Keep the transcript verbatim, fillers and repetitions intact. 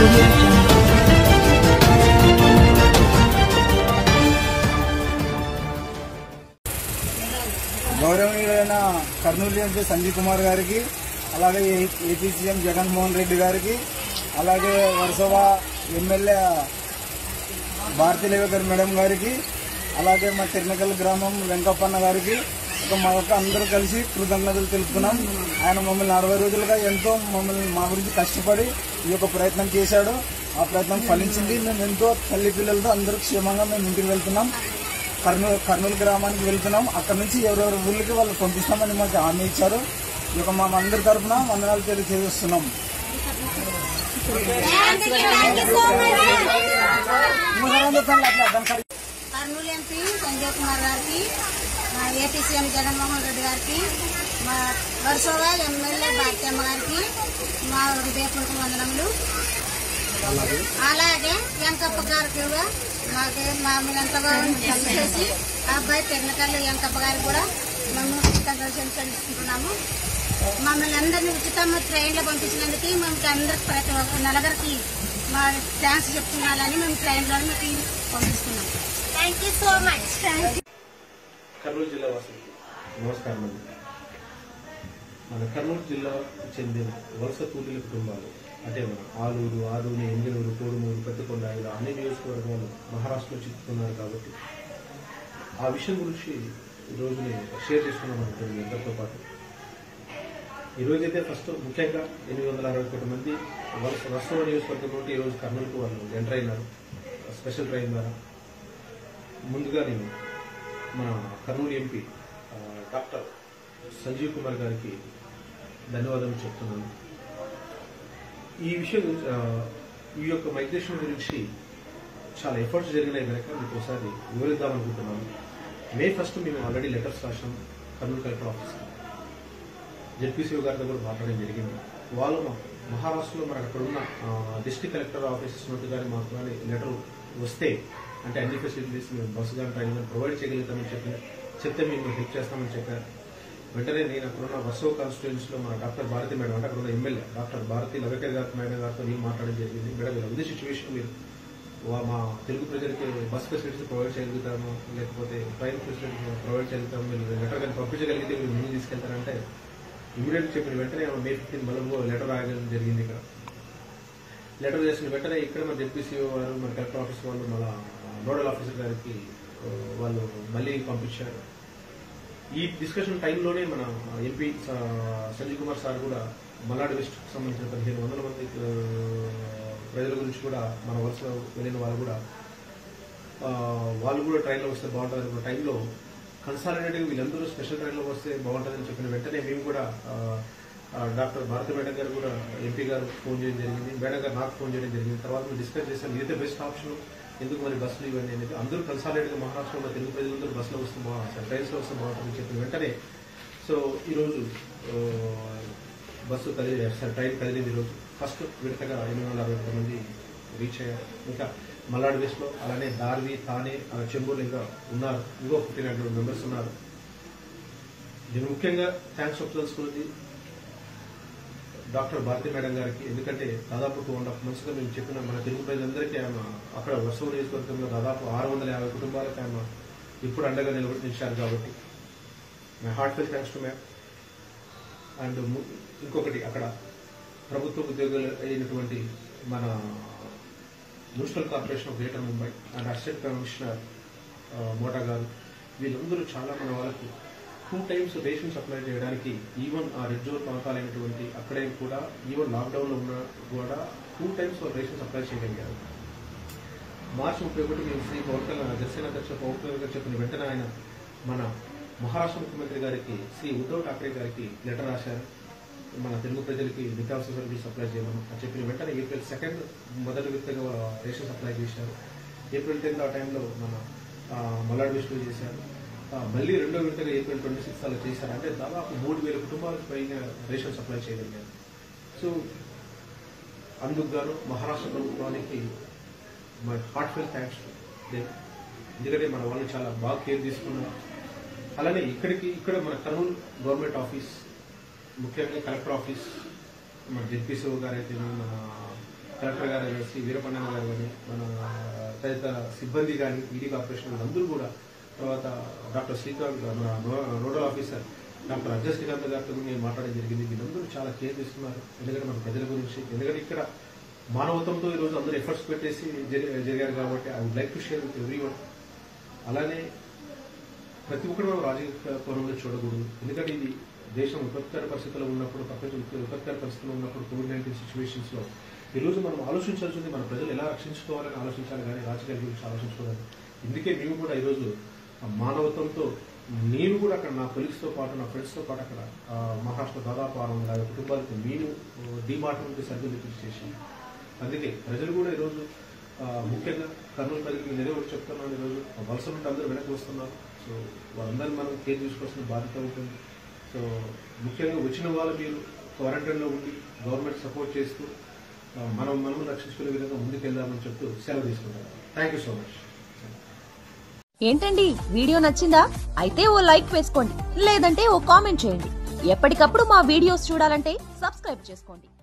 గౌరవనీయులైన కర్నూలు ఎంపీ సంజీవ్ కుమార్ గారికి, అలాగే ఏపీ సీఎం జగన్మోహన్ రెడ్డి గారికి, అలాగే వర్సోవా ఎమ్మెల్యే భారతీ లేవేకర్ మేడం గారికి, అలాగే మా తిరునకల్ గ్రామం వెంకప్పన్న గారికి ఒక మా యొక్క అందరూ కలిసి కృతజ్ఞతలు తెలుపుతున్నాం. ఆయన మమ్మల్ని అరవై రోజులుగా ఎంతో మమ్మల్ని మా గురించి కష్టపడి ఈ యొక్క ప్రయత్నం చేశాడు. ఆ ప్రయత్నం ఫలించింది. మేము ఎంతో తల్లి పిల్లలతో అందరూ క్షేమంగా మేము ఇంటికి వెళ్తున్నాం. కర్నూలు కర్నూలు గ్రామానికి వెళ్తున్నాం. అక్కడ నుంచి ఎవరెవరి ఊళ్ళకి వాళ్ళు పంపిస్తామని మాకు హామీ ఇచ్చారు. ఈ యొక్క మా అందరి తరఫున వందనాలు తెలియజేస్తున్నాం. కర్నూలు ఎంపీ సంజయ్ కుమార్ గారికి, మా ఏపీ సీఎం జగన్మోహన్ రెడ్డి గారికి, మా వర్సోవా ఎమ్మెల్యే భారతమ్మ గారికి మా హృదయపూర్వక వందనములు. అలాగే వెంకప్ప గారికి కూడా మాకు మమ్మల్ని ఎంతగా చేసి ఆ అబ్బాయి తిరునకల్లి వెంకప్ప గారికి కూడా మేము కృతజ్ఞతలు తెలుసుకుంటున్నాము. మమ్మల్ని అందరినీ ఉచితంగా ట్రైన్లో పంపించినందుకు మేము అందరికి ప్రతి ఒక్క నలుగురికి మా థ్యాంక్స్ చెప్తున్నారని మేము ట్రైన్లో మీకు పంపిస్తున్నాం. Thank you so much. Kurnool జిల్లా వాసులకు నమస్కారం అండి. మన కర్నూలు జిల్లాకు చెందిన వలస కూలీల కుటుంబాలు అంటే మన ఆలూరు, ఆదూని, ఎంగినూరు, కోడుమూరు, పెద్దకొండ ఇలా అన్ని నియోజకవర్గాలు మహారాష్ట్రలో చిక్కుతున్నారు కాబట్టి ఆ విషయం గురించి ఈరోజు నేను షేర్ చేసుకున్నాం అనుకుంటుంది అందరితో పాటు. ఈరోజైతే ఫస్ట్ ముఖ్యంగా ఎనిమిది వందల అరవై కోట్ల మంది వలస రాష్ట్ర నియోజకవర్గం నుండి ఈరోజు కర్నూలుకు వాళ్ళు ఎంటర్ అయినారు స్పెషల్ ట్రైన్ ద్వారా. ముందుగా నేను మన కర్నూలు ఎంపీ డాక్టర్ సంజీవ్ కుమార్ గారికి ధన్యవాదాలు చెప్తున్నాను. ఈ విషయం ఈ యొక్క మైగ్రేషన్ గురించి చాలా ఎఫర్ట్స్ జరిగినాయి కనుక మీకు ఒకసారి వివరిద్దామనుకుంటున్నాను. మే ఫస్ట్ మేము ఆల్రెడీ లెటర్స్ రాసాం కర్నూలు కలెక్టర్ ఆఫీస్కి. జెడ్పీసీఓ గారి దగ్గర మాట్లాడడం జరిగింది. వాళ్ళు మహారాష్ట్రలో మనకు అక్కడ ఉన్న డిస్ట్రిక్ట్ కలెక్టర్ ఆఫీసెస్ నుండి కానీ మాకు కానీ లెటర్ వస్తే అంటే అన్ని ఫెసిలిటీస్ మేము బస్సు కానీ ట్రైన్ కానీ ప్రొవైడ్ చేయగలుగుతామని చెప్పి చెప్తే మేము హెల్ప్ చేస్తామని చెప్పారు. వెంటనే నేను అక్కడున్న వర్సో కాన్స్టిట్యూన్సీలో మన డాక్టర్ భారతి మేడం అంటే అక్కడ ఉన్న ఎమ్మెల్యే డాక్టర్ భారతి లవేకర్ గారి మేడం గారితో నేను మాట్లాడడం జరిగింది. మేడం ఇలా ఉంది సిచ్యువేషన్, మీరు మా తెలుగు ప్రజలకి బస్ ఫెసిలిటీస్ ప్రొవైడ్ చేయగలుగుతాము, లేకపోతే ట్రైన్ ఫెసిలిటీస్ ప్రొవైడ్ చేయగలుగుతాము, మీరు లెటర్ కానీ పంపించగలిగితే మీరు ముందు తీసుకెళ్తారంటే ఇమీడియట్ చెప్పిన వెంటనే మే ఫిఫ్టీన్ బలంలో లెటర్ రాయడం జరిగింది. ఇక్కడ లెటర్ చేసిన వెంటనే ఇక్కడ మన జెడ్పీసీఓ వారు మన కలెక్టర్ ఆఫీస్ వాళ్ళు మన నోడల్ ఆఫీసర్ గారికి వాళ్ళు మళ్ళీ పంపించారు. ఈ డిస్కషన్ టైంలోనే మన ఎంపీ సంజయ్ కుమార్ సార్ కూడా మల్నాడు వెస్ట్కు సంబంధించిన పదిహేను వందల మంది ప్రజల గురించి కూడా మన వలస వెళ్ళిన వాళ్ళు కూడా వాళ్ళు కూడా ట్రైన్లో వస్తే బాగుంటుంది అనుకున్న టైంలో కన్సాలిడేటివ్ వీళ్ళందరూ స్పెషల్ ట్రైన్లో వస్తే బాగుంటుందని చెప్పిన వెంటనే మేము కూడా డాక్టర్ భారతి మేడం గారు కూడా ఎంపీ గారు ఫోన్ చేయడం జరిగింది. మేడం గారు నాకు ఫోన్ చేయడం జరిగింది. తర్వాత మేము డిస్కస్ చేసాం ఇదైతే బెస్ట్ ఆప్షన్, ఎందుకు మరి బస్సులు ఇవన్నీ అనేది అందరూ కన్సాలిడేట్గా మహారాష్ట్రలో తెలుగు ప్రజలందరూ బస్సులో వస్తే బాగుంటుంది, ట్రైన్స్లో వస్తే బాగుంటుందని చెప్పిన వెంటనే సో ఈరోజు బస్సు కదిలి ట్రైన్ కదిలింది. ఈరోజు ఫస్ట్ విడతగా ఎనిమిది వందల అరవై మంది రీచ్ అయ్యారు. ఇంకా మల్నాడు వెస్ట్లో అలానే దార్వి, తానే, చెంబూరు ఇంకా ఉన్నారు, ఇంకో ఫిఫ్టీన్ హండ్రెడ్ మెంబర్స్ ఉన్నారు. నేను ముఖ్యంగా థ్యాంక్స్ చెప్పదలుచుకున్నది డాక్టర్ భారతి మేడం గారికి. ఎందుకంటే దాదాపు టూ అండ్ హాఫ్ మంత్స్గా మేము చెప్పిన మన తెలుగు ప్రజలందరికీ ఆమె అక్కడ వర్షం నియోజకవర్గంలో దాదాపు ఆరు వందల యాభై కుటుంబాలకు ఆమె ఇప్పుడు అండగా నిలబెట్టించారు కాబట్టి my heartful thanks to ma'am. And ఇంకొకటి అక్కడ ప్రభుత్వ ఉద్యోగులు అయినటువంటి మన municipal corporation of greater Mumbai and assistant commissioner Mota గారు వీళ్ళందరూ చాలా మన వాళ్ళకు టూ టైమ్స్ రేషన్ సప్లై చేయడానికి ఈవెన్ ఆ రెడ్ జోన్ ప్రాంతాలైనటువంటి అక్కడే కూడా ఈవెన్ లాక్డౌన్లో ఉన్న కూడా టూ టైమ్స్ రేషన్ సప్లై చేయగలిగారు. మార్చి ముప్పై ఒకటి మేము శ్రీ పవన్ కళ్యాణ్ జనసేన అధ్యక్షుడు పవన్ కళ్యాణ్ గారు చెప్పిన వెంటనే ఆయన మన మహారాష్ట్ర ముఖ్యమంత్రి గారికి శ్రీ ఉద్ధవ్ ఠాక్రే గారికి లెటర్ రాశారు. మన తెలుగు ప్రజలకి నిత్యావసర సరుకులు సప్లై చేయమని చెప్పిన వెంటనే ఏప్రిల్ సెకండ్ మొదటి విడతగా రేషన్ సప్లై చేశారు. ఏప్రిల్ టెన్త్ ఆ టైంలో మన మల్నాడు వెస్ట్లో చేశారు. మళ్ళీ రెండో విడతగా ఏప్రిల్ ట్వంటీ సిక్స్త్ అలా చేశారు. అంటే దాదాపు మూడు వేల కుటుంబాలకు పైన రేషన్ సప్లై చేయగలిగారు. సో అందుకు గాను మహారాష్ట్ర ప్రభుత్వానికి మై హార్ట్ఫుల్ థ్యాంక్స్. ఎందుకంటే మన వాళ్ళు చాలా బాగా కేర్ తీసుకున్నారు. అలానే ఇక్కడికి ఇక్కడ మన కర్నూలు గవర్నమెంట్ ఆఫీస్ ముఖ్యంగా కలెక్టర్ ఆఫీస్ మన జెడ్పీసీఓ గారు అయితే మన కలెక్టర్ గారు కానీ శ్రీ వీరపన్నయ్య గారు కానీ మన తదితర సిబ్బంది కానీ ఈడీ కార్పొరేషన్ అందరూ కూడా, తర్వాత డాక్టర్ శ్రీకాంత్ మన nodal officer doctor Ajay Srikanth గారితో నేను మాట్లాడడం జరిగింది. వీళ్ళందరూ చాలా కేర్ తీసుకున్నారు. ఎందుకంటే మన ప్రజల గురించి, ఎందుకంటే ఇక్కడ మానవత్వంతో ఈరోజు అందరూ ఎఫర్ట్స్ పెట్టేసి జరిగారు కాబట్టి I would like to share with everyone. అలానే ప్రతి ఒక్కరు మనం రాజకీయ కోణంలో చూడకూడదు. ఎందుకంటే ఇది దేశం విపత్కర పరిస్థితుల్లో ఉన్నప్పుడు, ప్రపంచం విపత్కర పరిస్థితుల్లో ఉన్నప్పుడు, కోవిడ్ నైన్టీన్ సిచ్యువేషన్స్ లో ఈరోజు మనం ఆలోచించాల్సింది మన ప్రజలు ఎలా రక్షించుకోవాలని ఆలోచించాలి, కానీ రాజకీయాల గురించి ఆలోచించుకోవాలి. ఇందుకే మేము కూడా ఈరోజు మానవత్వంతో, నేను కూడా అక్కడ నా కొలీగ్స్తో పాటు, నా ఫ్రెండ్స్తో పాటు అక్కడ మహారాష్ట్ర దాదాపు ఆరు వందల యాభై కుటుంబాలకు మేము డిపార్ట్మెంట్కి సర్వే రిపోర్ట్ చేసి, అందుకే ప్రజలు కూడా ఈరోజు ముఖ్యంగా కర్నూలు ప్రజలకు నేనే ఒకటి చెప్తున్నాను, ఈరోజు వలస నుండి అందరూ వెనక్కి వస్తున్నారు. సో వాళ్ళందరినీ మనం కేర్ తీసుకోవాల్సిన బాధ్యత ఉంటుంది. సో ముఖ్యంగా వచ్చిన వాళ్ళు మీరు క్వారంటైన్లో ఉండి గవర్నమెంట్ సపోర్ట్ చేస్తూ మనం మనం రక్షించుకునే విధంగా ముందుకెళ్దామని చెప్తూ సెలవు తీసుకుంటాను. Thank you so much. ఏంటండి వీడియో నచ్చిందా? అయితే ఓ లైక్ వేసుకోండి, లేదంటే ఓ కామెంట్ చేయండి. ఎప్పటికప్పుడు మా వీడియోస్ చూడాలంటే సబ్స్క్రైబ్ చేసుకోండి.